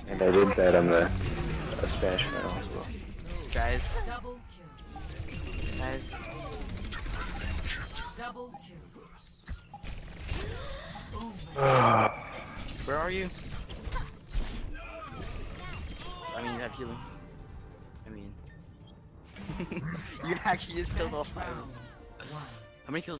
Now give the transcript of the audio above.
And I did bet on the Spanish final as well. Guys. Guys. Where are you? I mean, you have healing. I mean, you actually just killed all 5 of them. How many kills?